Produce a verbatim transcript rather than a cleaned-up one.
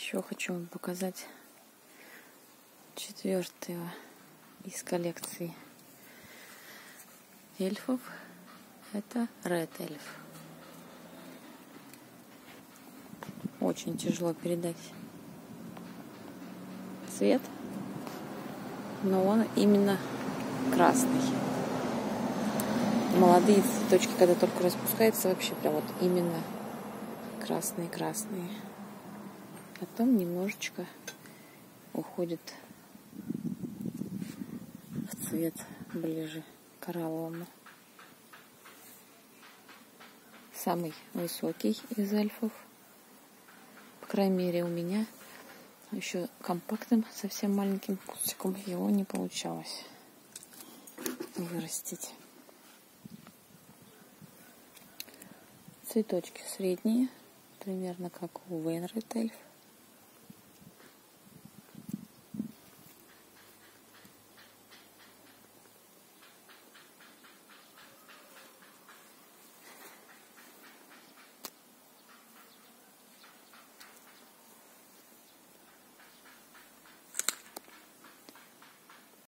Еще хочу вам показать четвертого из коллекции эльфов. Это Red Elf. Очень тяжело передать цвет, но он именно красный. Молодые цветочки, когда только распускаются, вообще прям вот именно красные-красные. Потом немножечко уходит в цвет ближе к коралловому. Самый высокий из эльфов. По крайней мере, у меня еще компактным, совсем маленьким кустиком его не получалось вырастить. Цветочки средние, примерно как у Red Elf.